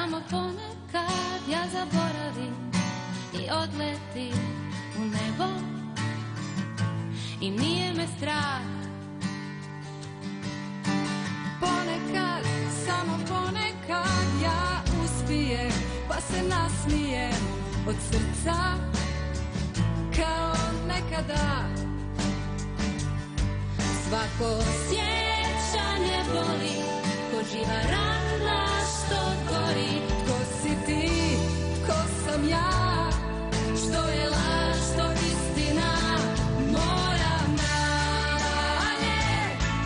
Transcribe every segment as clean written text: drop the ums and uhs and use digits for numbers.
Samo ponekad ja zaboravim i odletim u nebo i nije me strah. Ponekad, samo ponekad ja uspijem pa se nasmijem od srca kao nekada. Svako sjećanje boli ko živa rana što gori. Tko si ti, tko sam ja, što je laž, što istina. Moram dalje,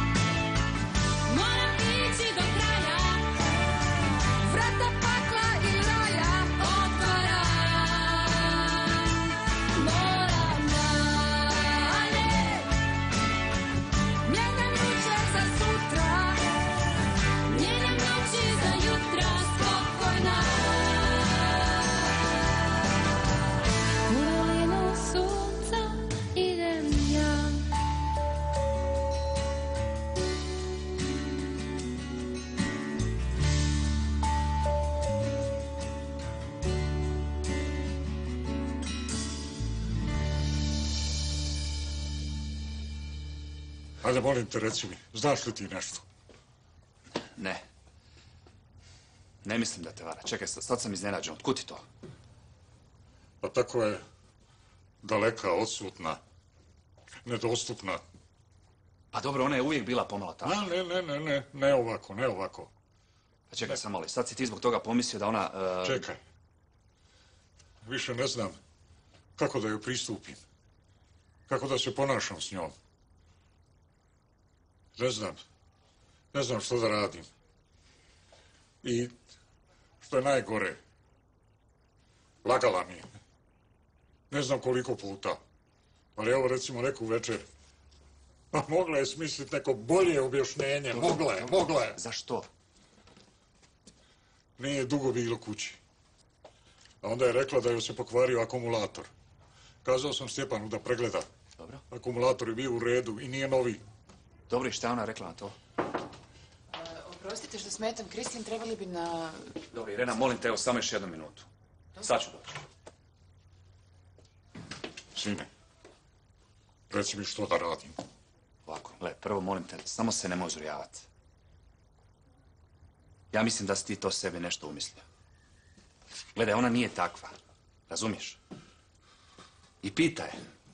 Moram ići do kraja, vrata pakla i raja otvaram. Moram dalje, mijenjam jučer za sutra, mijenjam noći za jutra spokojna. U dolinu sunca idem ja. Ajde, molim te, reci mi, znaš li ti nešto? Ne. Ne mislim da te vara. Čekaj, sad sam iznenađen. Otkud ti to? Pa tako je daleka, odsutna, nedostupna. Pa dobro, ona je uvijek bila pomalo tako. Ne ovako. Pa čekaj, samo ali sad si ti zbog toga pomislio da ona... Čekaj. Više ne znam kako da joj pristupim. Kako da se ponašam s njom. Ne znam što da radim. I što je najgore, lagala mi je. Ne znam koliko puta. Ali evo recimo neku večer. Pa mogla je smisliti neko bolje objašnjenje. Mogla je. Zašto? Nije dugo bilo kući. A onda je rekla da joj se pokvario akumulator. Kazao sam Stjepanu da pregleda. Dobro. Akumulator je bio u redu i nije novi. Dobro, i šta je ona rekla na to? Oprostite što smetam, Kristin, trebali bi na... Dobro, Irena, molim te, evo samo još 1 minutu. Sad ću doći. Sine, reci mi što da radim. Ovako, prvo molim te, samo se nemoj uzrujavati. Ja mislim da si ti to sebi nešto umislio. Gledaj, ona nije takva. Razumiješ? I pitaj.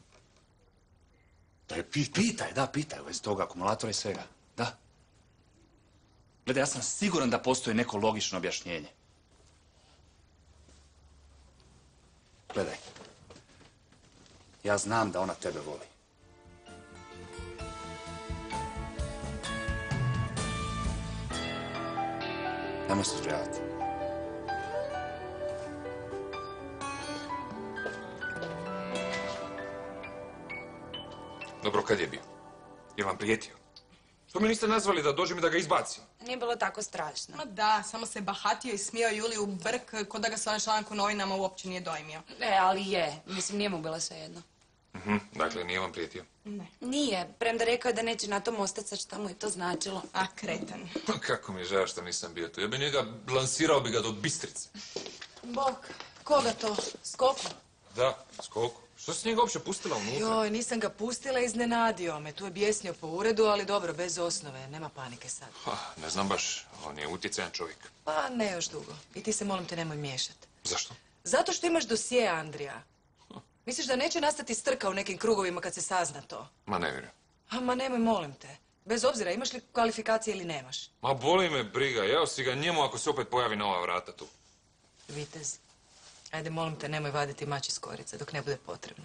Da je pitaj? Pitaj u vezi toga akumulatora i svega. Da. Gledaj, ja sam siguran da postoji neko logično objašnjenje. Gledaj. Ja znam da ona tebe voli. Nemoj se uzrujavati. Dobro, kad je bio? Je vam prijetio? Što mi niste nazvali da dođem i da ga izbacim? Nije bilo tako strašno. Ma da, samo se bahatio i smijao Juli u brk, ko da ga se onaj članak u novinama uopće nije dojmio. Ali je. Mislim, nije mu bilo svejedno. Dakle, nije vam prijetio? Ne. Nije, premda rekao je da neće na tom ostati, sad šta mu je to značilo. A, kretan. Kako mi je žao što nisam bio tu. Ja bi njega lansirao bi ga do Bistrice. Bog, koga to? Skoku? Da, skoku. Što si njega uopće pustila unutra? Joj, nisam ga pustila, iznenadio me. Tu je bijesnio po uredu, ali dobro, bez osnove. Nema panike sad. Ne znam baš, on je utjecajan čovjek. Pa ne još dugo. I ti se, molim te, nemoj miješati. Zašto? Zato što imaš dosije, Andrija. Misliš da neće nastati strka u nekim krugovima kad se sazna to? Ma ne vjerujem. Ma nemoj, molim te. Bez obzira, imaš li kvalifikacije ili nemaš. Ma boli me briga, jeo si ga njemu ako se opet pojavi na ova vrata tu. Vitez, ajde, molim te, nemoj vaditi mač iz korice dok ne bude potrebno.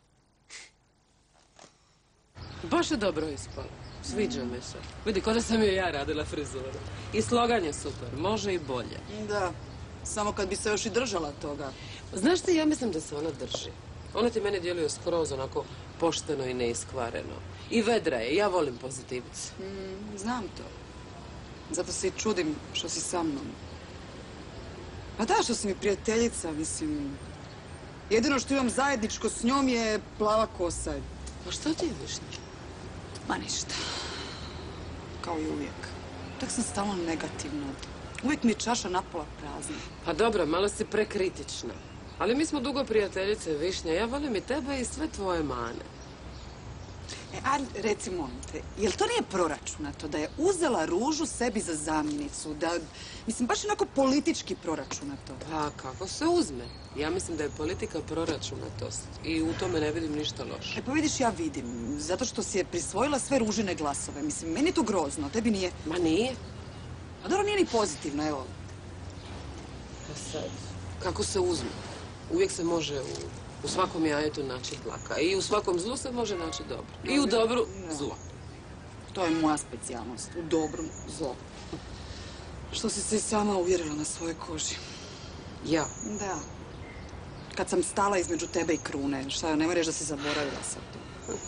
Baš je dobro ispalo. Sviđa mi se. Vidi, ko da sam joj ja radila frizuru. I slogan je super, može i bolje. Da, samo kad bi se još i držala toga. Znaš ti, ja mislim da se ona drži. Ona ti meni djeluje skroz onako pošteno i neiskvareno. I vedra je, ja volim pozitivice. Znam to. Zato se i čudim što si sa mnom. Pa da, što si mi prijateljica, mislim. Jedino što imam zajedničko s njom je plava kosa. A što ti je Višnja? Ma ništa. Kao i uvijek. Tak sam stalno negativna. Uvijek mi je čaša napola prazna. Pa dobro, malo si prekritična. Ali mi smo dugo prijateljice, Višnja. Ja volim i tebe i sve tvoje mane. Ali reci, molim te, jel to nije proračunato da je uzela Ružu sebi za zamjenicu? Mislim, baš onako politički proračunato. Pa kako se uzme? Ja mislim da je politika proračunatost i u tome ne vidim ništa loše. Pa vidiš, ja vidim. Zato što si je prisvojila sve Ružine glasove. Mislim, meni je to grozno, tebi nije. Ma nije. A dobro, nije ni pozitivno, evo. Pa sad, kako se uzme? Uvijek se može u svakom jajetu naći dlaka. I u svakom zlu se može naći dobro. I u dobru zlo. To je moja specijalnost. U dobrom zlo. Što si se i sama uvjerila na svojoj koži. Ja? Da. Kad sam stala između tebe i Krune. Šta, nemoj reći da si zaboravila sad to.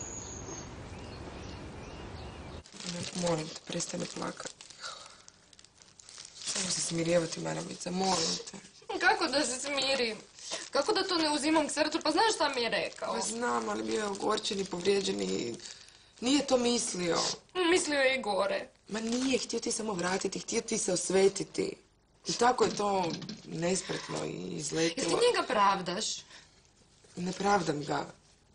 Molim te, prestani plakati. Samo se smirjevati, Maramica, molim te. Kako da se smirim? Kako da to ne uzimam k srcu? Pa znaš šta mi je rekao? Pa znam, ali bio je ogorčen i povrijeđen i nije to mislio. Mislio je i gore. Ma nije, htio ti samo vratiti, htio ti se osvetiti. I tako je to nespretno i izletilo. Jel ti njega pravdaš? Ne pravdam ga.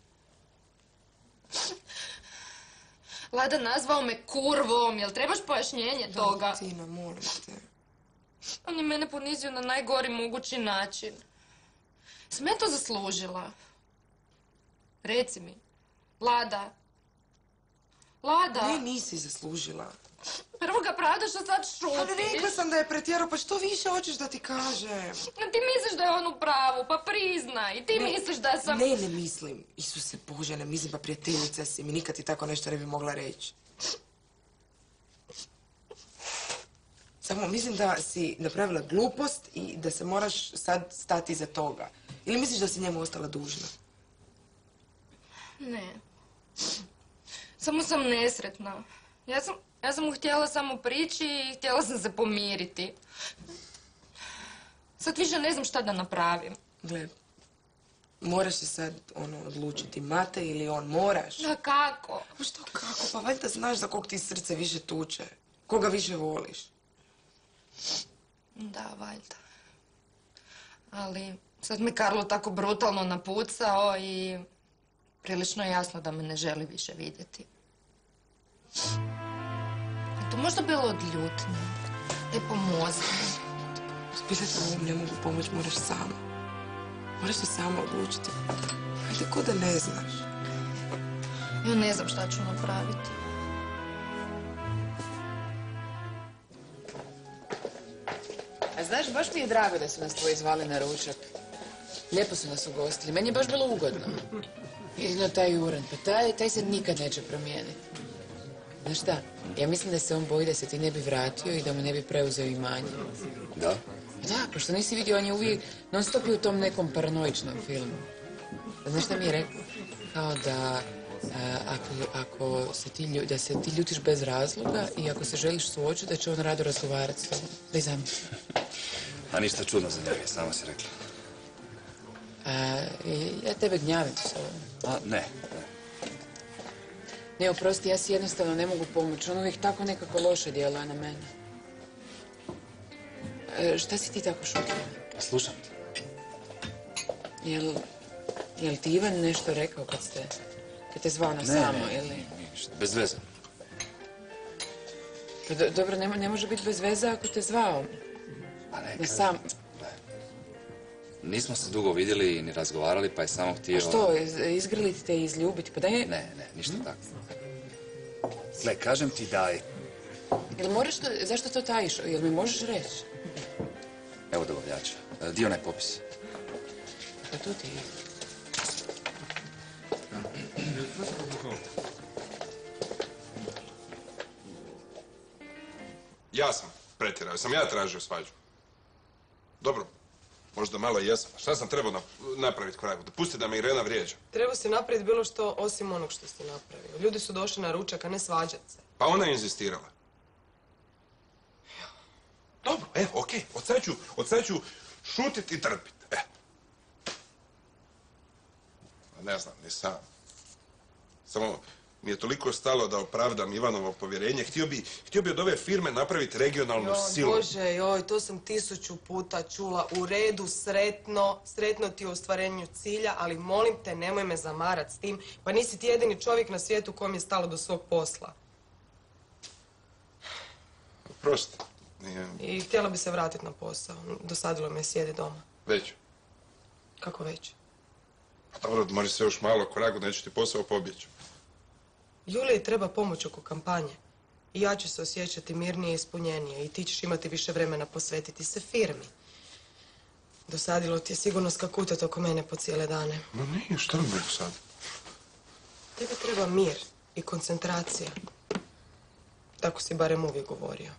Lada nazvao me kurvom, jel trebaš pojašnjenje toga? Tina, molim te. On je mene ponizio na najgori mogući način. Sam ja to zaslužila? Reci mi. Lada. Lada. Ne, nisi zaslužila. Prvo ga pravdaš, a sad šutiš. Ali rekla sam da je pretjerao, pa što više hoćeš da ti kažem? Ti misliš da je on u pravu, pa priznaj. Ti misliš da sam... Ne mislim. Isuse Bože, ne mislim, pa prijateljica si mi. Nikad ti tako nešto ne bi mogla reći. Samo mislim da si napravila glupost i da se moraš sad stati iza toga. Ili misliš da si njemu ostala dužna? Ne. Samo sam nesretna. Ja sam mu htjela samo prići i htjela sam se pomiriti. Sad više ne znam šta da napravim. Gle, moraš se sad odlučiti, Mate ili on, moraš. Da kako? Pa što kako? Pa valjda znaš za kog ti srce više tuče. Koga više voliš. Da, valjda. Ali sad me Karlo tako brutalno napucao i prilično je jasno da me ne želi više vidjeti. Je to možda bilo od ljutnje? Daj pomozi mi. Zbilja te ovom ne mogu pomoći, moraš sama. Moraš se sama odlučiti. Ajde, ko da ne znaš. Ja ne znam šta ću napraviti. A znaš, baš mi je drago da su nas tvoji zvali na ručak. Lijepo su nas ugostili. Meni je baš bilo ugodno. Jedino taj Juran, pa taj se nikad neće promijeniti. Znaš šta? Ja mislim da se on boji da se ti ne bi vratio i da mu ne bi preuzeo imanje. Da? Da, pošto nisi vidio, on je uvijek non stop u tom nekom paranoičnom filmu. Znaš šta mi je rekao? Kao da da se ti ljutiš bez razloga i ako se želiš suočiti, da će on rado razgovarati s tobom. Da i zamisli. A ništa čudno za njega, sama si rekla. Ja tebe gnjavim s ovom. A, ne. Ne, oprosti, ja si jednostavno ne mogu pomoći. On uvijek tako nekako loše djeluje na mene. Šta si ti tako šutila? Slušam te. Jel ti Ivan nešto rekao kad te zvao na samo, ili? Ne, ništa. Bez veze. Pa dobro, ne može biti bez veze ako te zvao. Pa ne, Na sam... Nismo se dugo vidjeli ni razgovarali, pa je samo htio... A što, izgrliti te i izljubiti? Pa daj... Ne, ništa tako. Gle, kažem ti daj. Jel moraš to, zašto to tajiš? Jel mi možeš reći? Evo dobavljača. Di je onaj popis? Pa tu ti je. Ja sam pretjerao, sam ja tražio svađu. Dobro, možda malo i jesam. Šta sam trebao napraviti korak? Da pusti da me Irena vrijeđa. Trebao si napraviti bilo što osim onog što si napravio. Ljudi su došli na ručak, a ne svađati se. Pa ona je inzistirala. Dobro, evo, okej. Od sad ću šutit i trpit. Ne znam, ni sam. Samo mi je toliko stalo da opravdam Ivanovo povjerenje. Htio bi od ove firme napraviti regionalnu silu. Bože, to sam 1000 puta čula. U redu, sretno ti u ostvarenju cilja, ali molim te, nemoj me zamarat s tim. Pa nisi ti jedini čovjek na svijetu kojem je stalo do svog posla. Prosti. I htjela bi se vratiti na posao. Dosadilo me sjedi doma. Već. Kako već? Pa dobro, može se još malo koragu, neću ti posao pobjeći. Juliji treba pomoć oko kampanje. I ja ću se osjećati mirnije i ispunjenije. I ti ćeš imati više vremena posvetiti se firmi. Dosadilo ti je sigurno skakutati oko mene po cijele dane. Ma nije, šta mi je sad? Tebi treba mir i koncentracija. Tako si barem uvijek govorio.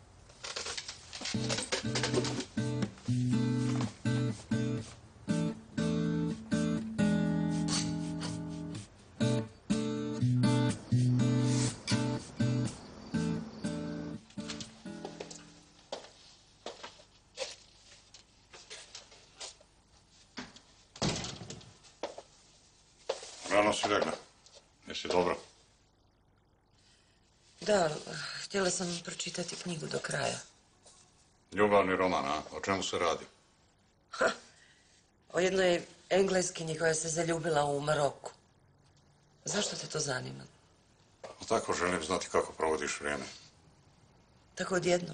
Rano si legla. Jesi dobro? Da, htjela sam pročitati knjigu do kraja. Ljubavni roman, a? O čemu se radi? O jednoj Engleskinji koja se zaljubila u Maroku. Zašto te to zanima? Tako želim znati kako provodiš vrijeme. Tako odjednom.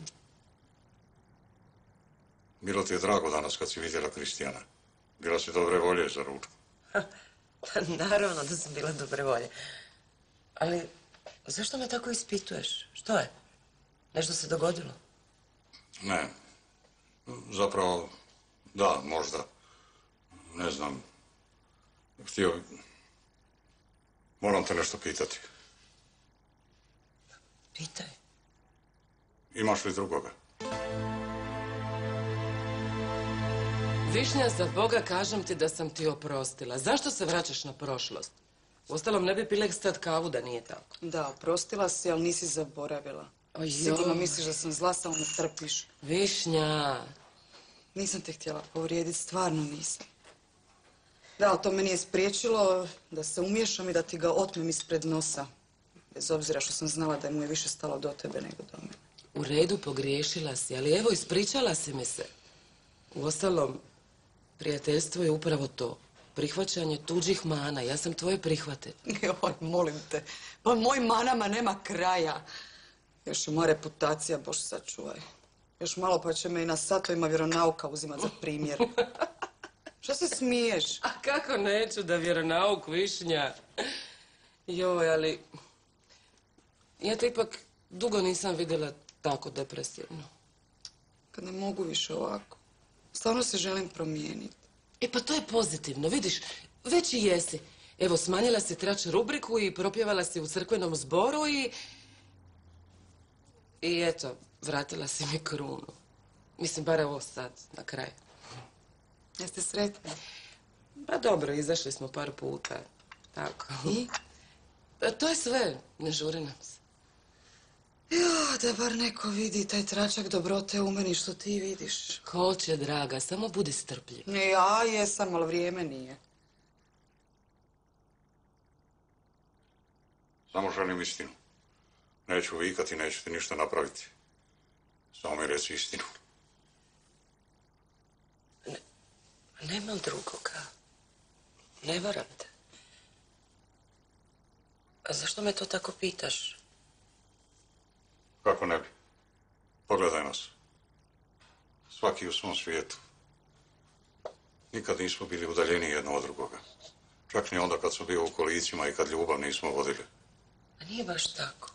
Bilo ti je drago danas kad si vidjela Kristijana. Bila si dobre volje za ručku. Naravno da sam bila dobre volje. Ali zašto me tako ispituješ? Što je? Nešto se dogodilo? Ne. Zapravo, da, možda. Ne znam. Moram te nešto pitati. Pitaj. Imaš li drugoga? Višnja, za Boga kažem ti da sam ti oprostila. Zašto se vraćaš na prošlost? Uostalom, ne bi pile sad kavu da nije tako. Da, oprostila si, ali nisi zaboravila. Sigurno misliš da sam zla, samo ne trpiš. Višnja. Nisam te htjela povrijediti, stvarno nisam. Da, ali to me nije spriječilo da se umiješam i da ti ga otmem ispred nosa. Bez obzira što sam znala da mu je više stalo do tebe nego do mene. U redu, pogriješila si, ali evo, ispričala si mi se. Uostalom, prijateljstvo je upravo to. Prihvaćanje tuđih mana. Ja sam tvoje prihvatila. Joj, molim te. Pa mojim manama nema kraja. Još je moja reputacija, Bož sačuvaj. Još malo pa će me i na satovima vjeronauka uzimat za primjer. Što se smiješ? A kako neću da vjeronauk, Višnja? Joj, ali... Ja te ipak dugo nisam vidjela tako depresivno. Kad ne mogu više ovako. Stvarno se želim promijeniti. E pa to je pozitivno, vidiš, već i jesi. Evo, smanjila si trač rubriku i propjevala si u crkvenom zboru i eto, vratila si mi krunu. Mislim, bar ovo sad, na kraju. Jeste sretni? Pa dobro, izašli smo par puta. Tako. I? To je sve, ne žuri nam se. Jo, da bar neko vidi taj tračak dobrote u meni što ti vidiš. Hoće, draga, samo budi strpljiv. Ja jesam, ali vrijeme nije. Samo želim istinu. Neću vikati, neću ti ništa napraviti. Samo mi reci istinu. Nemam drugoga. Ne varam te. A zašto me to tako pitaš? Kako ne bi? Pogledaj nas. Svaki u svom svijetu. Nikad nismo bili udaljeni jedno od drugoga. Čak ni onda kad smo bili u kolicima i kad ljubav nismo vodili. A nije baš tako.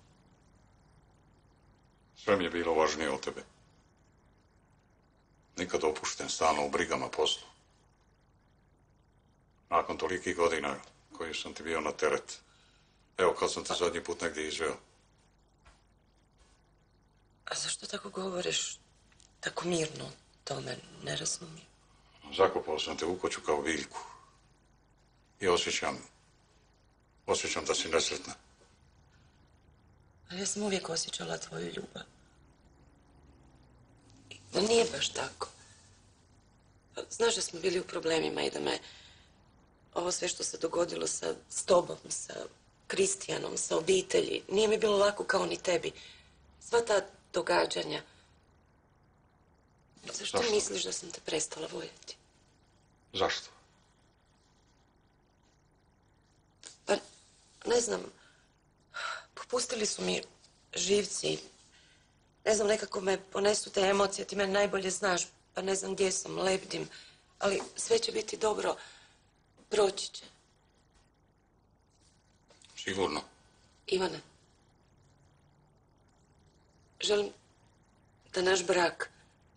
Sve mi je bilo važnije od tebe. Nikad opušten, stalno u brigama poslu. Nakon tolikih godina koji sam ti bio na teret. Evo kad sam te zadnji put negdje izveo. A zašto tako govoriš? Tako mirno tome, ne razumijem. Zakopao sam te u koću kao biljku. I osjećam da si nesretna. Ali ja sam uvijek osjećala tvoju ljubav. Da nije baš tako. Znaš da smo bili u problemima i da me ovo sve što se dogodilo s tobom, sa Kristijanom, sa obitelji. Nije mi bilo lako kao ni tebi. Sva ta događanja. Zašto misliš da sam te prestala voljeti? Zašto? Pa, ne znam. Popustili su mi živci. Ne znam, nekako me ponesu te emocije. Ti me najbolje znaš. Pa ne znam gdje sam, lebdim. Ali sve će biti dobro. Proći će. Sigurno. Ivane, želim da naš brak,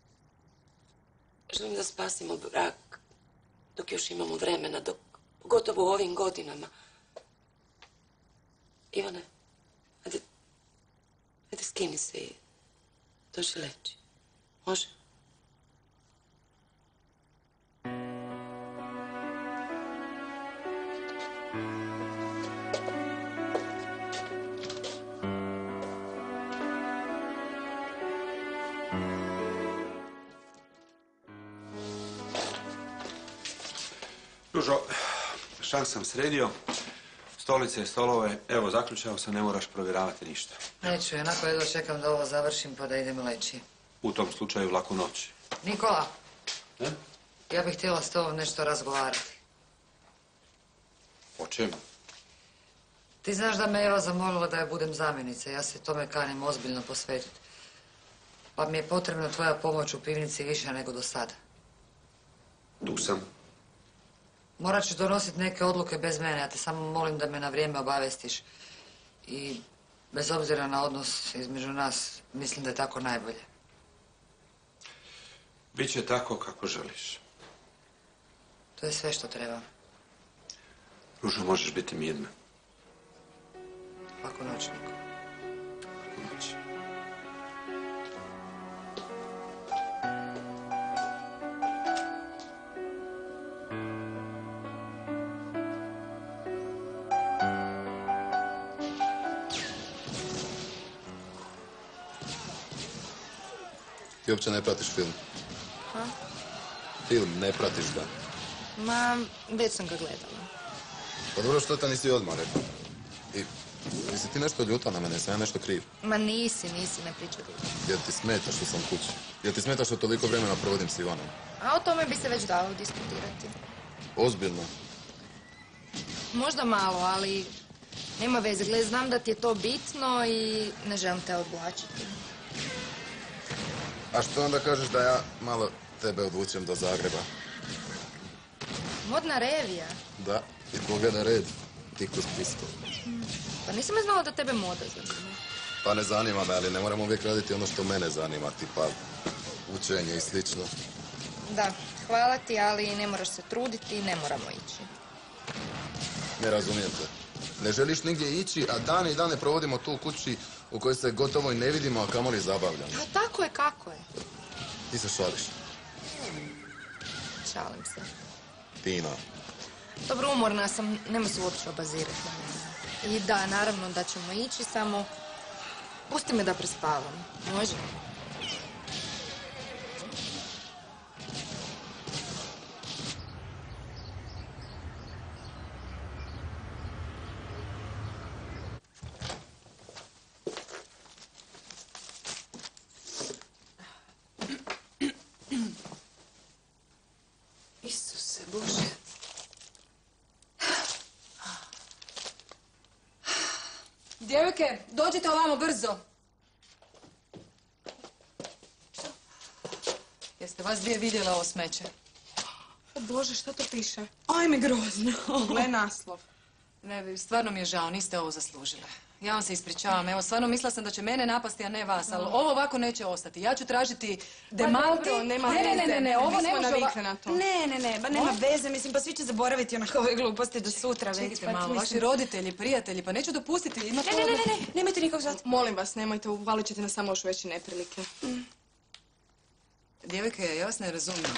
želim da spasimo brak dok još imamo vremena, pogotovo u ovim godinama. Ivane, ajde skini se i dođi leći. Može? Ružo, šank sam sredio, stolice i stolove, evo zaključao sam, ne moraš provjeravati ništa. Neću, jednako jedva čekam da ovo završim pa da idem leći. U tom slučaju laku noć. Nikola, Ne? ja bih htjela s tobom nešto razgovarati. O čemu? Ti znaš da me Eva zamolila da ja budem zamjenica, ja se tome kanim ozbiljno posvetiti. Pa mi je potrebna tvoja pomoć u pivnici više nego do sada. Tu sam. Morat ćeš donositi neke odluke bez mene, ja te samo molim da me na vrijeme obavestiš. I bez obzira na odnos između nas, mislim da je tako najbolje. Biće tako kako želiš. To je sve što treba. Ružo, možeš biti mirna. Laku noć, Niko. Laku noć. Ti uopće ne pratiš film. Ha? Film, ne pratiš ga. Ma, već sam ga gledala. Pa dobro, što te nisi odmah rekao? I, jesi ti nešto ljuta na mene, sam ja nešto kriv? Ma nisi, ne pričaj. Jel ti smeta što sam kući? Jel ti smeta što toliko vremena provodim s Ivanom? A o tome bi se već dalo diskutirati. Ozbiljno. Možda malo, ali nema veze. Gle, znam da ti je to bitno i ne želim te odvlačiti. A što onda kažeš da ja malo tebe odvučem do Zagreba? Modna revija. Da, i pogleda red, tik uz pistol. Pa nisam je znala da tebe moda zanima. Pa ne zanima me, ali ne moram uvijek raditi ono što mene zanima, tipa učenje i slično. Da, hvala ti, ali ne moraš se truditi i ne moramo ići. Ne razumijem te. Ne želiš nigdje ići, a dane i dane provodimo tu u kući u kojoj se gotovo i ne vidimo, a kamoli zabavljamo. A tako je, kako je. Ti se šališ. Šalim se. Tina. Dobro, umorna sam, nema se uopće obazirati na mene. I da, naravno da ćemo ići, samo pusti me da prespavam. Može? Isuse Bože. Djevojke, dođite ovamo brzo. Jeste vas dvije vidjela ovo smeće? O Bože, što to piše? Ajme, grozno. Gle naslov. Ne, stvarno mi je žao, niste ovo zaslužile. Ja vam se ispričavam, evo, stvarno mislila sam da će mene napasti, a ne vas, ali ovo ovako neće ostati. Ja ću tražiti demanti. dobro, nema Ne, veze. ovo Mi ne smo može navikli na to. Ne, Ba nema veze, mislim, pa svi će zaboraviti onako ove gluposti do sutra već. Čekajte pa malo, mislim- vaši roditelji, prijatelji, pa neću dopustiti. Ima Ne, nemojte nikog zvati. Molim vas, nemojte, uvalit ćete nas samo još veće neprilike. Djevojke, ja vas ne razumijem.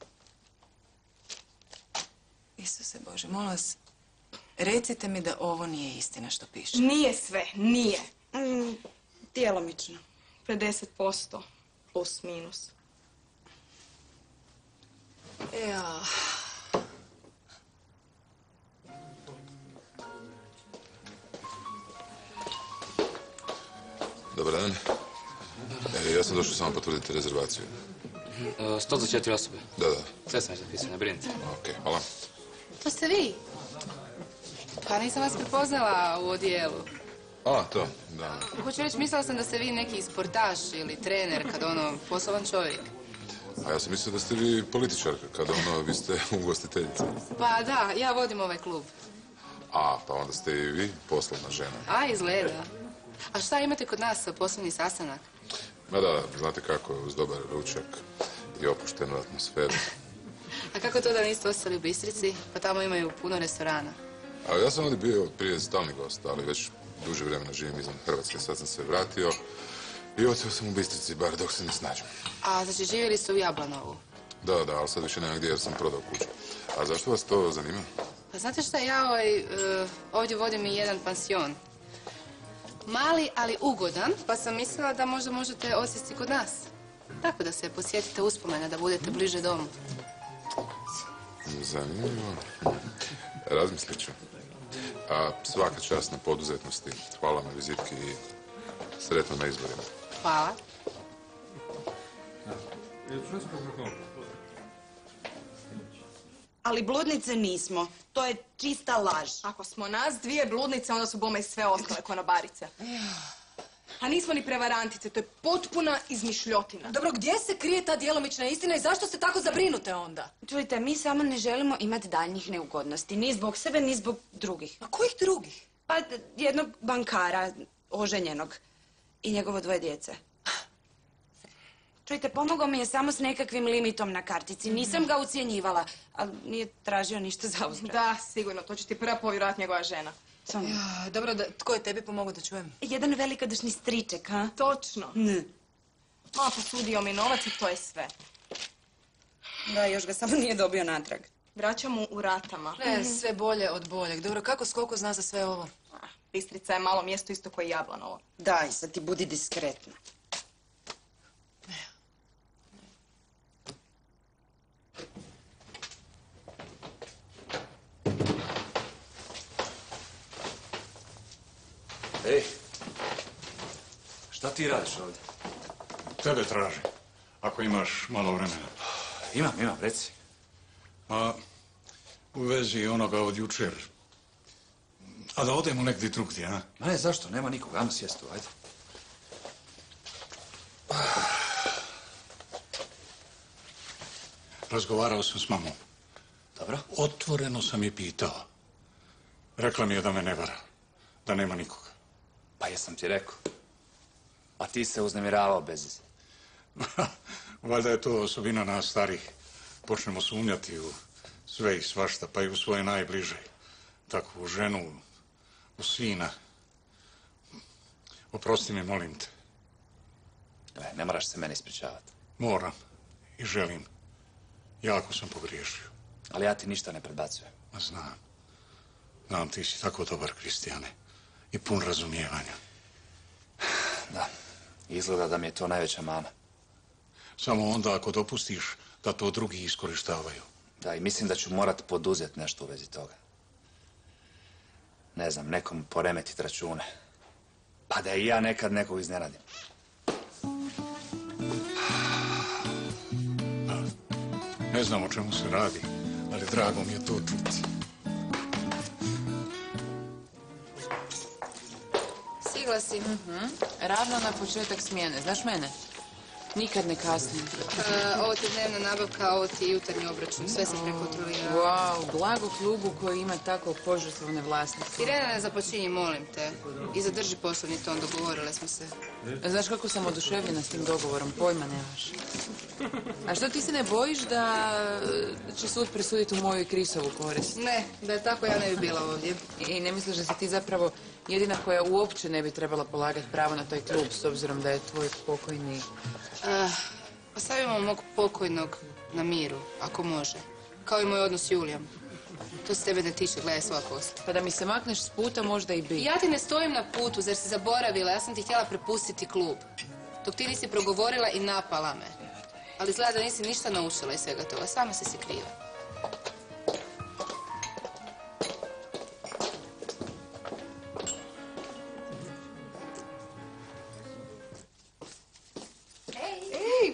Isuse Bože, molim vas, recite mi da ovo nije istina što piše. Nije sve, nije. Djelomično. 50%, plus minus. Ja. Dobar dan. Ja sam došao samo potvrditi rezervaciju. Sto za 4 osobe. Da. Sve sam već zapisao, ne brinite. Ok, hvala. To ste vi? Pa nisam vas prepoznala u odijelu. A, to, da. Hoću reći, mislila sam da ste vi neki sportaš ili trener, kad poslovan čovjek. A ja sam mislio da ste vi političarka, kada vi ste ugostiteljica. Pa da, ja vodim ovaj klub. A, pa onda ste i vi poslovna žena. A, izgleda. A šta imate kod nas, poslovni sastanak? Ma da, znate kako, uz dobar ručak i opuštenu atmosferu. A kako to da niste ostali u Bistrici? Pa tamo imaju puno restorana. A ja sam ovdje bio prije stalni gost, ali već duže vremena živim izvan Hrvatske. Sad sam se vratio i otišao sam u Bistrici, bar dok se ne snađem. A znači živjeli ste u Jablanovu? Da, ali sad više nema gdje jer sam prodao kuću. A zašto vas to zanima? Pa znate šta, ja ovdje vodim i jedan pansion. Mali, ali ugodan, pa sam mislila da možda možete osjesti kod nas. Tako da se posjetite uspomena, da budete bliže domu. Zanimljivo. Razmislit ću. A svaka čast na poduzetnosti. Hvala na vizitki i sretno na izborima. Hvala. Ali bludnice nismo. To je čista laž. Ako smo nas dvije bludnice, onda su bome i sve ostale konobarice. A nismo ni prevarantice, to je potpuna izmišljotina. Dobro, gdje se krije ta djelomična istina i zašto ste tako zabrinute onda? Čujte, mi samo ne želimo imati daljnjih neugodnosti. Ni zbog sebe, ni zbog drugih. A kojih drugih? Pa jednog bankara, oženjenog. I njegovo 2 djece. Čujte, pomogao mi je samo s nekakvim limitom na kartici. Nisam ga ucjenjivala, ali nije tražio ništa za uzvrat. Da, sigurno, to će ti prva povjerovati njegova žena. Dobro, tko je tebi pomogao da čujem? Jedan velikodušni striček, ha? Točno. Ne. Ma, posudio mi novac i to je sve. Da, još ga samo nije dobio natrag. Vraćam mu u ratama. Ne, sve bolje od boljeg. Dobro, kako Skoko zna za sve ovo? Bistrica je malo mjesto isto koji Jablanovo. Daj, sad ti budi diskretna. Ej, šta ti radiš ovdje? Tebe tražim, ako imaš malo vremena. Imam, reci. A u vezi onoga od jučer. A da odemo negdje drugdje, a? Ma ne, zašto? Nema nikoga. Ajmo sjesti tu, ajde. Razgovarao sam s mamom. Dobro. Otvoreno sam je pitao. Rekla mi je da me ne vara. Da nema nikoga. Pa jesam ti rekao. A ti se uznemiravao bez ize. Valjda je to osobina nas starih. Počnemo sumnjati u sve i svašta, pa i u svoje najbliže. Tako u ženu, u sina. Oprosti mi, molim te. Ne moraš se meni ispričavati. Moram i želim. Jako sam pogriješio. Ali ja ti ništa ne predbacujem. Ma znam. Znam, ti si tako dobar, Kristijane. I pun razumijevanja. Da. Izgleda da mi je to najveća mana. Samo onda ako dopustiš da to drugi iskorištavaju. Da, i mislim da ću morat poduzeti nešto u vezi toga. Ne znam, nekom poremetit račune. Pa da i ja nekad nekog iznenadim. Ne znam o čemu se radi, ali drago mi je to čuti. Stigla si. Ravno na početak smjene. Znaš mene? Nikad ne kasnim. Ovo ti je dnevna nabavka, ovo ti je jutarnji obračun. Sve se prekontrolira. Wow, blago klubu koji ima tako požrtvovne vlasnike. Irena, ne započinji, molim te. I zadrži poslovni ton, dogovorile smo se. Znaš kako sam oduševljena s tim dogovorom? Pojma nemaš. A što ti se ne bojiš da će sud presuditi u moju i Krisovu korist? Ne, da je tako ja ne bi bila ovdje. I ne misliš da si ti zapravo jedina koja uopće ne bi trebala polagati pravo na taj klub, s obzirom da je tvoj pokojni... Ostavimo mog pokojnog na miru, ako može. Kao i moj odnos s Julijom. To se tebe ne tiče, gledaj svoja posla. Pa da mi se makneš s puta, možda i bi. Ja ti ne stojim na putu, zar si zaboravila? Ja sam ti htjela prepustiti klub. Dok ti nisi progovorila i napala me. Ali izgleda da nisi ništa naučila iz svega toga. Sama si se kriva.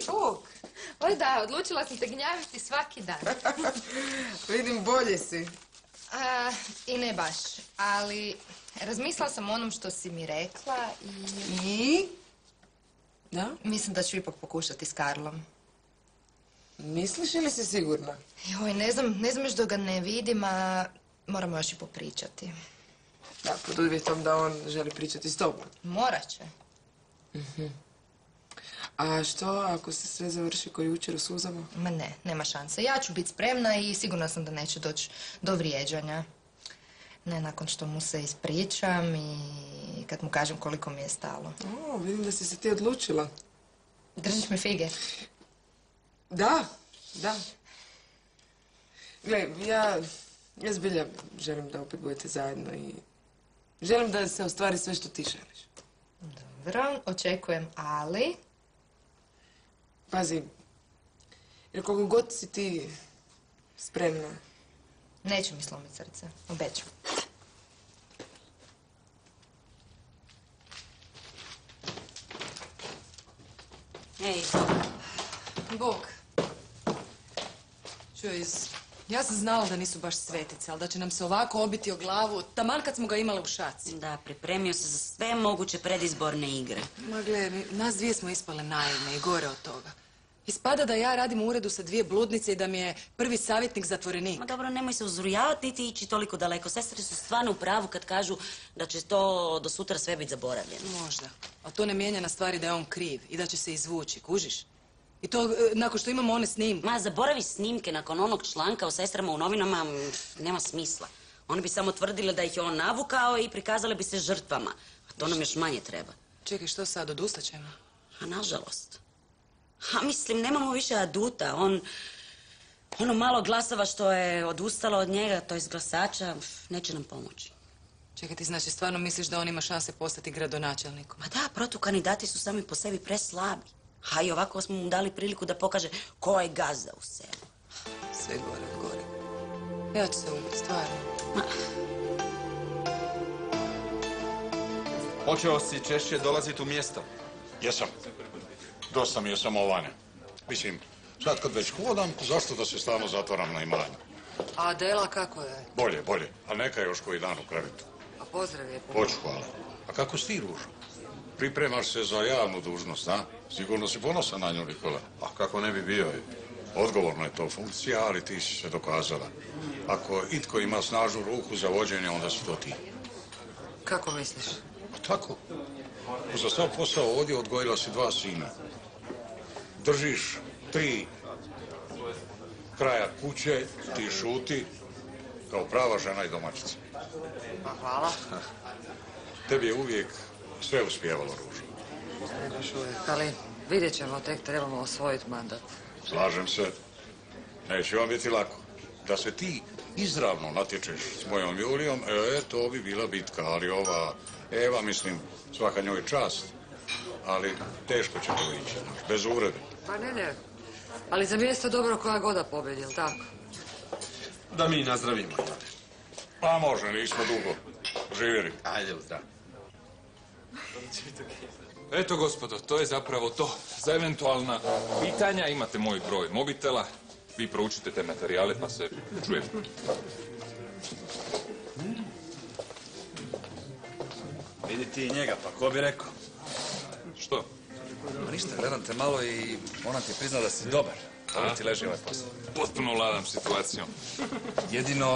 Vuk! Oj da, odlučila sam te gnjaviti svaki dan. Vidim, bolje si. I ne baš, ali razmislila sam o onom što si mi rekla I? Da? Mislim da ću ipak pokušati s Karlom. Misliš ili si sigurna? Joj, ne znam još dok ga ne vidim, a moramo još i popričati. Da, pod uvjetom da on želi pričati s tobom. Morat će. A što ako se sve završi ko jučer u suzama? Ma ne, nema šanse. Ja ću biti spremna i sigurna sam da neće doći do vrijeđanja. Ne nakon što mu se ispričam i kad mu kažem koliko mi je stalo. O, vidim da si se ti odlučila. Držiš mi fige? Da. Gle, ja zbilja želim da opet budete zajedno i želim da se ostvari sve što ti želiš. Dobro, očekujem, ali... Pazi, jer koliko god si ti spremna. Neću mi slomiti srce, obećam. Ej, Bog. Čuj, ja sam znala da nisu baš svetice, ali da će nam se ovako obiti o glavu, taman kad smo ga imali u šaci. da, pripremio se za sve moguće predizborne igre. Ma gle, nas dvije smo ispale naivne i gore od toga. Ispada da ja radim u uredu sa dvije bludnice i da mi je prvi savjetnik zatvorenik. Ma dobro, nemoj se uzrujavati niti ići toliko daleko. Sestre su stvarno u pravu kad kažu da će to do sutra sve biti zaboravljeno. Možda. A to ne mijenja na stvari da je on kriv i da će se izvući, kužiš? I to nakon što imamo one snimke. Ma, zaboravi snimke nakon onog članka o sestrama u novinama, nema smisla. Oni bi samo tvrdili da ih je on navukao i prikazali bi se žrtvama. A to nam još manje treba. Čekaj, što sad, odustat ćemo? A nažalost. A mislim, nemamo više aduta. Ono malo glasova što je odustalo od njega, to iz glasača, neće nam pomoći. Čekaj, ti znači stvarno misliš da on ima šanse postati gradonačelnikom? Ma da, protukandidati su sami po sebi preslabi. A i ovako smo mu dali priliku da pokaže ko je gazda u selu. Sve gore. Ja ću se ubiti, stvarno. Počeo si češće dolaziti u mjesto. Jesam. Dosta mi je samovanja. Mislim, sad kad već hodam, zašto da se stalno zatvaram na imanju? A Adela kako je? Bolje. A neka još koji dan u krevetu. A pozdrav je. Hoću, hvala. A kako si ti, Ružo? Pripremaš se za javnu dužnost, a? Sigurno si ponosan na nju, Nikola. A kako ne bi bio? Odgovorna je to funkcija, ali ti si se dokazala. Ako itko ima snažnu ruku za vođenje, onda si to ti. Kako misliš? Pa tako. Za sav posao ovdje odgojila si 2 sina. Držiš 3 kraja kuće, ti šuti, kao prava žena i domaćica. Pa hvala. Tebi je uvijek sve uspijevalo, Ružo. Još uvijek, ali vidjet ćemo, tek trebamo osvojiti mandat. Slažem se. Neće vam biti lako. Da se ti izravno natječeš s mojom Julijom, to bi bila bitka, ali ova Eva, mislim, svaka njoj čast, ali teško će to ići, bez uvrede. Pa ne. Ali za mjesto dobro koja god da pobjedi, jel tako? Da mi nazdravimo. Pa može, nismo dugo. Živjeli. Ajde, zdrav. Eto, gospodo, to je zapravo to. Za eventualna pitanja imate moj broj mobitela. Vi proučite te materijale pa se čujemo. Vidi ti i njega, pa ko bi rekao? Što? Ma ništa, gledam te malo i ona ti prizna da si dobar. Dobro ti leži ovaj posao. Potpuno vladam situacijom. Jedino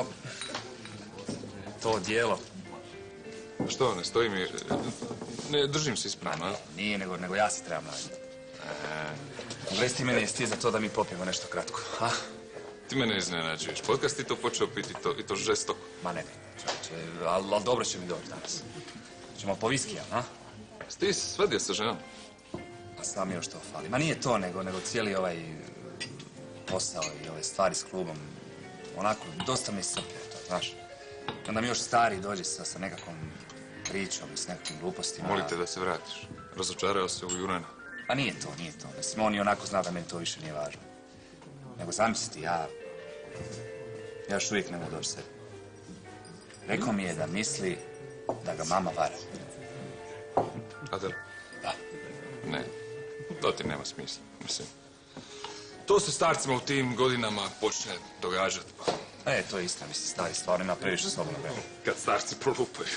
to dijelo. Što, ne stoji mi... Ne držim se ispravno, a? Nije, nego ja se trebam naći. Gle, ti mene jesti za to da mi popijemo nešto kratko, a? Ti mene iznenađuješ. Potkad si ti to počeo piti i to žestoko? Ma ne, čovječe, ali dobro će mi doći danas. Ćemo po viskija, a? Ti si svadio sa ženom? A sam još to fali. Ma nije to, nego cijeli ovaj posao i ove stvari s klubom. Onako, dosta mi iscrpljuje to, znaš. Onda mi još stari dođe sa nekakvom pričom i s nekakvim glupostima. Molite da se vratiš. Razočarao se u Jurana. Pa nije to. Mislim, on i onako zna da meni to više nije važno. Nego zamisli, ja još uvijek ne mogu doći sebi. Rekao mi je da misli da ga mama vara. Adel? Da. Ne. To ti nema smisla, mislim. To se starcima u tim godinama počne događati, pa... To je isto, mislim, stari stvarno ima previše slobodno vremena. Kad starci prolupaju.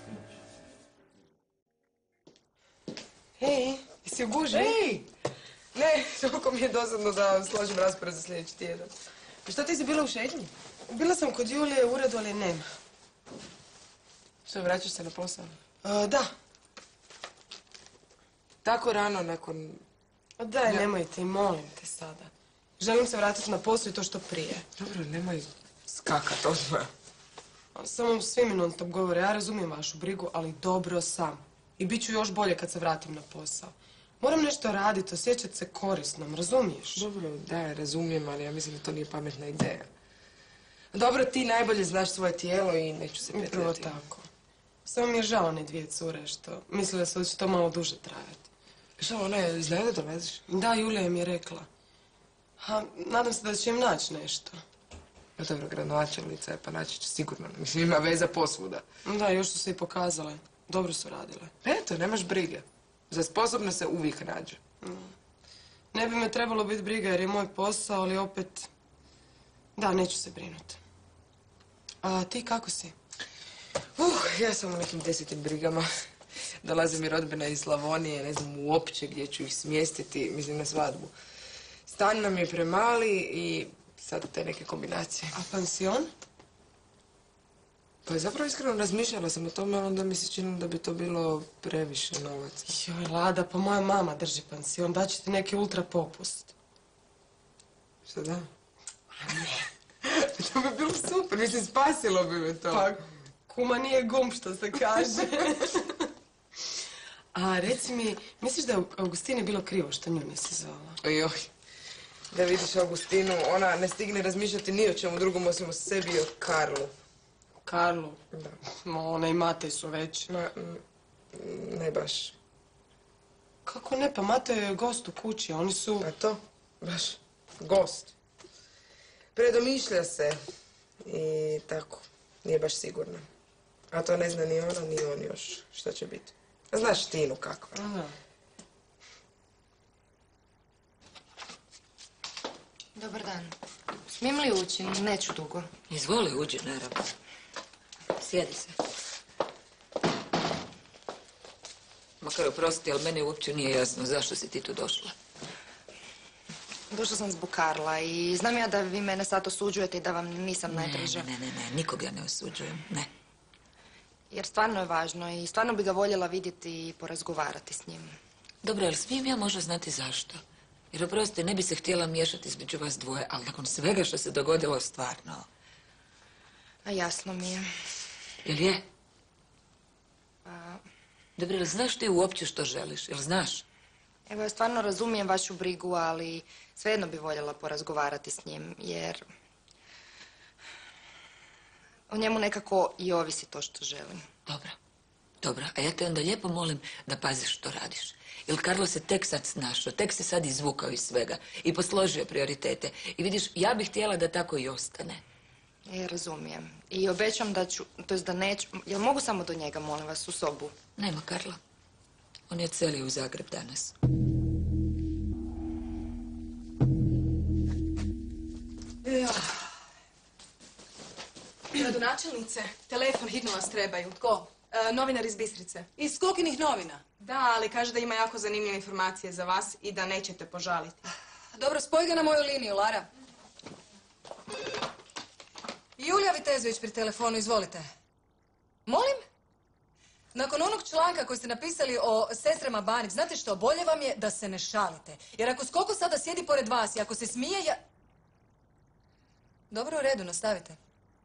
Hej, jesi u gužvi? Hej! Ne, toliko mi je dosadno da složim raspored za sljedeći tjedan. Što ti si bila u šetnji? Bila sam kod Julije u uredu, ali nema. Što, vraćaš se na posao? Da. Tako rano nakon... Daj, nemojte i molim te sada. Želim se vratiti na posao i to što prije. Dobro, nemoj skakat odmah. Samo svi mi non stop govore, ja razumijem vašu brigu, ali dobro sam. I bit ću još bolje kad se vratim na posao. Moram nešto raditi, osjećati se korisnom, razumiješ? Dobro, da, razumijem, ali ja mislim da to nije pametna ideja. Dobro, ti najbolje znaš svoje tijelo i neću se pretjerati. Upravo tako. Samo mi je žao one 2 cure što mislila su da će to malo duže trajati. Što, one znaju da dolaziš? Da, Julija mi je rekla. Nadam se da će im naći nešto. Pa dobro, gradonačelnica je, pa naći će sigurno. Mislim, ima veza posvuda. Da, još su se i pokazale. Dobro su radile. Eto, nemaš brige. Za sposobno se uvijek nađe. Ne bi me trebalo biti briga jer je moj posao, ali opet... Da, neću se brinuti. A ti kako si? Ja sam u nekim 10 brigama. Dolaze mi rodbina iz Slavonije, ne znam uopće gdje ću ih smjestiti, mislim na svadbu. Stan nam je premali i sad te neke kombinacije. A pansion? Pa zapravo iskreno razmišljala sam o tome, ali onda mi se činilo da bi to bilo previše novaca. Joj, Lada, pa moja mama drži pansion, daće ti neki ultra popust. Šta da? To bi bilo super, mislim, spasilo bi me to. Pa, kuma nije gumb, što se kaže. A reci mi, misliš da je Augustini bilo krivo što nju nisi zvala? Ojoj, da vidiš Augustinu, ona ne stigne razmišljati ni o čemu drugom osim o sebi i o Karlu. Karlu? Da. Ona i Matej su već. Ne baš. Kako ne? Pa Matej je gost u kući, oni su... Pa to, baš, gost. Predomišlja se i tako, nije baš sigurno. A to ne zna ni ona, ni on još što će biti. Znaš Tinu kakva. Aha. Dobar dan. Smijem li ući? Neću dugo. Izvoli, uđi, naravno. Sjedi se. Makar oprosti, ali meni uopće nije jasno zašto si ti tu došla. Došla sam zbog Karla i znam ja da vi mene sad osuđujete i da vam nisam najdraža. Ne, nikog ja ne osuđujem, ne. Jer stvarno je važno i stvarno bi ga voljela vidjeti i porazgovarati s njim. Dobro, ali smijem ja možda znati zašto? Jer oprosti, ne bi se htjela miješati između vas dvoje, ali nakon svega što se dogodilo stvarno... A jasno mi je. Jel je? Dobro, jel znaš ti uopće što želiš? Jel znaš? Evo, ja stvarno razumijem vašu brigu, ali svejedno bi voljela porazgovarati s njim, jer... O njemu nekako i ovisi to što želim. Dobro, a ja te onda lijepo molim da paziš što radiš. Jer Karlo se tek sad snašao, tek se sad izvukao iz svega i posložio prioritete. I vidiš, ja bih htjela da tako i ostane. Razumijem. I obećam da ću, to jest da neću... Jel mogu samo do njega, molim vas, u sobu? Nema Karla. On je celio u Zagreb danas. Gradonačelnice, telefon, hitno vas trebaju. Tko? Novinar iz Bistrice. Iz Kokinih novina? Da, ali kaže da ima jako zanimljive informacije za vas i da nećete požaliti. Dobro, spoj ga na moju liniju, Lara. Julija Vitezović pri telefonu, izvolite. Molim? Nakon onog članka koji ste napisali o sestrama Banić, znate što, bolje vam je da se ne šalite. Jer ako Skoko sada sjedi pored vas i ako se smije, ja... Dobro, u redu, nastavite.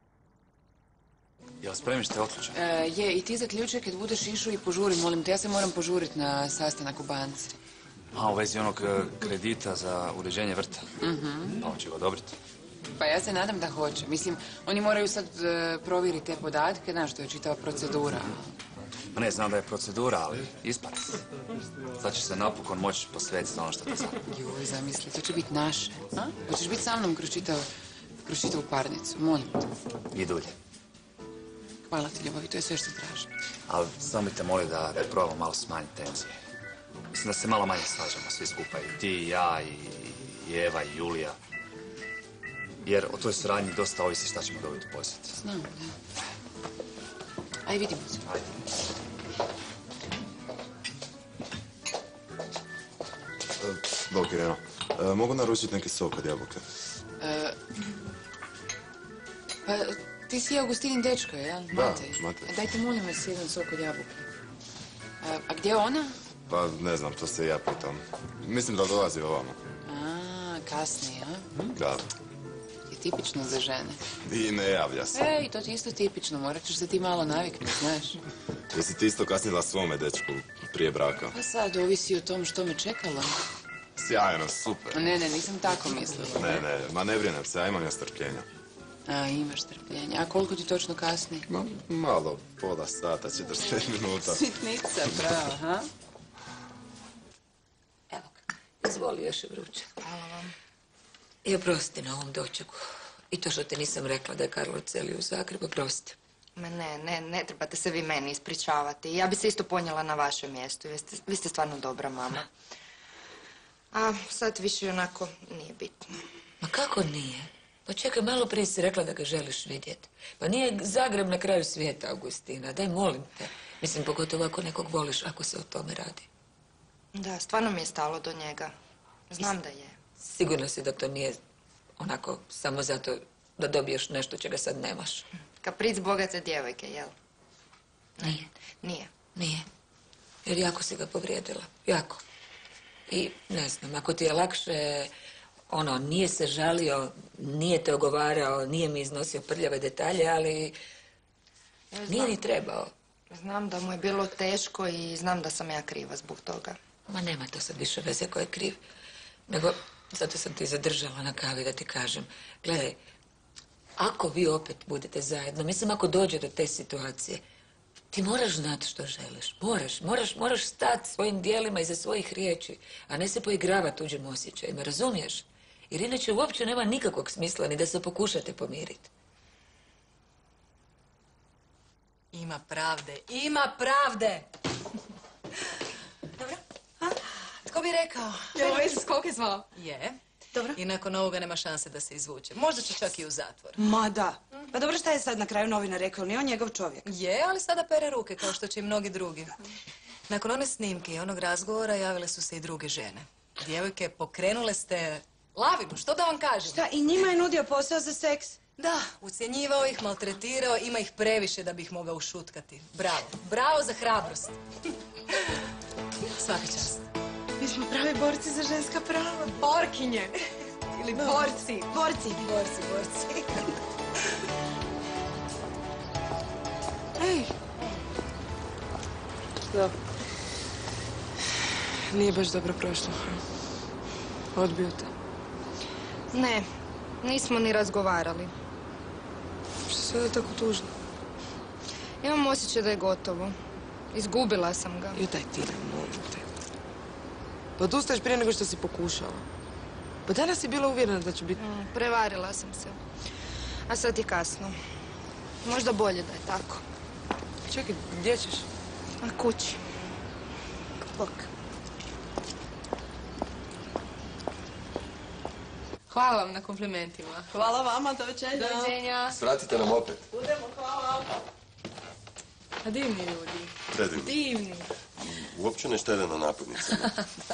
Jel spremiš te otključak? Je, i ti zaključaj kad budeš išao i požuri, molim te. Ja se moram požuriti na sastanak u banci. U vezi onog kredita za uređenje vrta. Pa hoće ga odobriti. Pa ja se nadam da hoće. Mislim, oni moraju sad provjeriti te podatke, znaš, to je čitava procedura. Pa ne, znam da je procedura, ali isplati. Sad ćeš se napokon moći posvetiti ono što te znam. Joj, zamisli, to će biti naše. Hoćeš biti sa mnom kroz čitavu parnicu, molim te. I dulje. Hvala ti, ljubavi, to je sve što tražim. Ali samo bi te molio da probamo malo smanjiti tenzije. mislim da se malo manje svađamo svi skupa. I ti, i ja, i Eva, i Julija. Jer o toj suradnji dosta ovisi šta ćemo dobiti u posjet. Znam, da. Aj, vidimo se. Ajde. Bok, Irena. Mogu naručiti neki sok od jabuke? Pa, ti si Augustinin dečko, jel? Da, Matej. Dajte, molim vas, jedan sok od jabuke. A gdje je ona? Pa ne znam, to se i ja pitam. Mislim da dolazi ovamo. A, kasnije, a? Da. Je tipično za žene. I ne javlja se. Ej, to ti je isto tipično, morat ćeš se ti malo naviknuti, znaš. Jesi ti isto kasnila svome dečku prije braka? Pa sad, ovisi o tom što me čekalo. Sjajno, super. Ne, nisam tako mislila. Ne, ma ne brinem se, ja imam ja strpljenja. A, imaš strpljenja. A koliko ti točno kasni? Malo, pola sata, 40 minuta. Sitnica, pravo, ha? Izvoli, još je vruće. Hvala vam. I oprosti na ovom dočeku. I to što te nisam rekla da je Karlo celio u Zagreb, oprosti. Ma ne trebate se vi meni ispričavati. Ja bi se isto ponijela na vašem mjestu. Vi ste stvarno dobra mama. A sad više onako nije bitno. Ma kako nije? Pa čekaj, malo prije si rekla da ga želiš vidjeti. Pa nije Zagreb na kraju svijeta, Augustina. Daj, molim te. Mislim, pogotovo ako nekog voliš, ako se o tome radi. Da, stvarno mi je stalo do njega. Znam da je. Sigurno si da to nije onako samo zato da dobiješ nešto čega sad nemaš. Kapric bogate djevojke, jel? Nije. Nije. Jer jako si ga povrijedila. Jako. I ne znam, ako ti je lakše, nije se žalio, nije te ogovarao, nije mi iznosio prljave detalje, ali nije ni trebao. Znam da mu je bilo teško i znam da sam ja kriva zbog toga. Ma nema to sad više veze ko je kriv. Nego, zato sam ti zadržala na kavi da ti kažem. Gledaj, ako vi opet budete zajedno, mislim ako dođe do te situacije, ti moraš znati što želiš. Moraš stati svojim dijelima iza svojih riječi, a ne se poigravati tuđim osjećajima, razumiješ? Jer inače uopće nema nikakvog smisla ni da se pokušate pomiriti. Ima pravde, ima pravde! Dobro, a? Tko bi rekao? Jel ovaj se skok je zvao? Je. Dobro. I nakon ovoga nema šanse da se izvuče. Možda će čak i u zatvor. Ma da. Pa dobro, šta je sad na kraju novina rekao? Nije on njegov čovjek? Je, ali sada pere ruke, kao što će i mnogi drugi. Nakon one snimke i onog razgovora javile su se i druge žene. Djevojke, pokrenule ste lavinu, što da vam kažem? Šta, i njima je nudio posao za seks? Da, ucjenjivao ih, maltretirao, ima ih previše da bi ih mogao ušutkati. Bravo, bravo za hrabrost. Svaka čast. Mi smo pravi borci za ženska prava. Borkinje. Ili borci. Borci. Ej. Što? Nije baš dobro prošlo. Odbio te. Ne, nismo ni razgovarali. Što sve je tako tužno? Imam osjećaj da je gotovo. Izgubila sam ga. I daj ti nam, molim te. Pa odustaješ prije nego što si pokušala. Pa danas si bila uvjerena da će biti... Prevarila sam se. A sad je kasno. Možda bolje da je tako. Čekaj, gdje ćeš? Na kući. Bok. Hvala vam na komplimentima. Hvala vama, doviđenja. Doviđenja. Svratite nam opet. Budemo, hvala. A divni ljudi. Predivni. Divni. Uopće ne štede na naputnicama.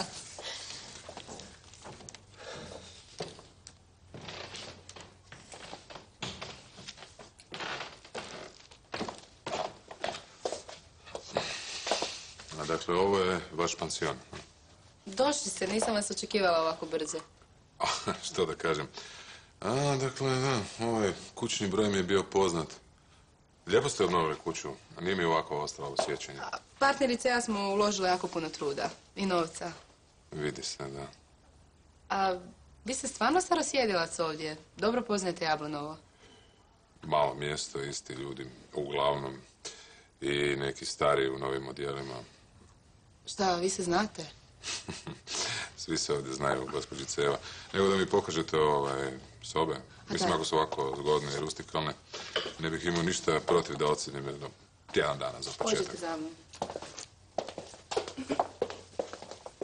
Dakle, ovo je vaš pansion. Došli ste, nisam vas očekivala ovako brzo. Što da kažem? Dakle, da, ovaj kućni broj mi je bio poznat. Lijepo ste obnovili kuću, a nije mi ovako ostalo u sjećanju. Partnerice i ja smo uložile jako puno truda i novca. Vidi se, da. A vi ste stvarno starosjedilac ovdje? Dobro poznajete Jablonovo? Malo mjesto, isti ljudi, uglavnom. I neki stariji u novim odjelima. Šta, vi se znate? Svi se ovdje znaju, gospođice Eva. Nego da mi pokažete sobe. Mislim, ako su ovako zgodne i rustikalne, ne bih imao ništa protiv da ocjenim jedno tjedan dana za početak. Pođite za mnom.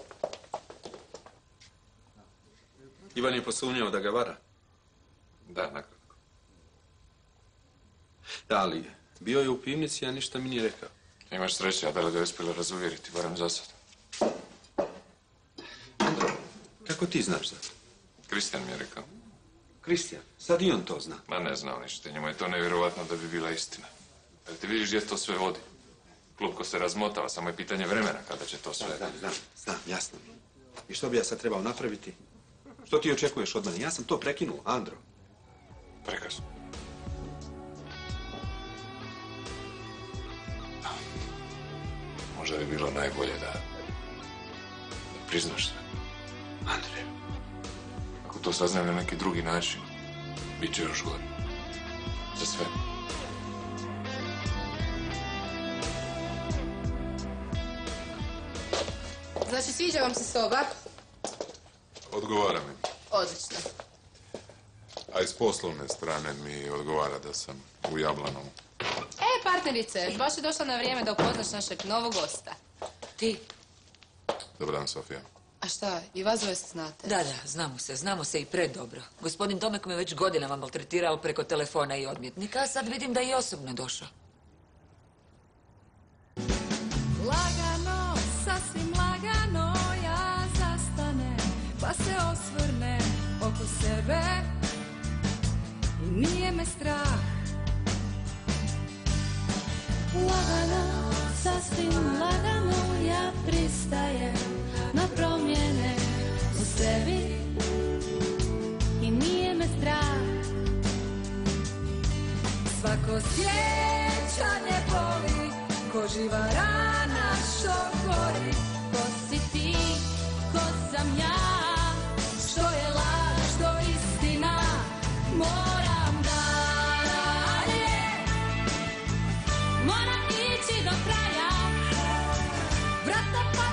Ivan je posumnjao da ga vara. Da, nakratko. Da, ali bio je u pivnici, a ništa mi nije rekao. Imaš sreće, Adela ga je uspjela razuvjeriti, barem za sad. Kako ti znaš za to? Kristijan mi je rekao. Kristijan, sad i on to zna. Ma ne znao ništa, njemu je to nevjerovatno da bi bila istina. Ali ti vidiš gdje to sve vodi. Klupko se razmotava, samo je pitanje vremena kada će to sve... Znam, jasno mi. I što bi ja sad trebao napraviti? Što ti očekuješ od mene? Ja sam to prekinuo, Andro. Prekasno. Možda bi bilo najbolje da priznaš sve. Andrej. Ako to saznajem na neki drugi način, bit će još gore. Za sve. Znači, sviđa vam se soba? Odgovara mi. Odlično. A iz poslovne strane mi odgovara da sam u Jablanovu. Partnerice, baš je došla na vrijeme da upoznaš našeg novog gosta. Ti? Dobar dan, Sofija. A šta, i vas dvoje se znate? Da, znamo se i predobro. Gospodin Tomek me već godinama maltretirao preko telefona i odmjetnika, a sad vidim da je i osobno došao. Lagano, sasvim lagano ja zastanem, pa se osvrnem oko sebe i nije me strah. Lagano, sasvim lagano ja pristajem na promjene u sebi i nije me strah. Svako sjećanje boli ko živa rana što gori. Ko si ti, ko sam ja, što je laž, što istina. Moram dalje, moram ići do kraja. Vrata pa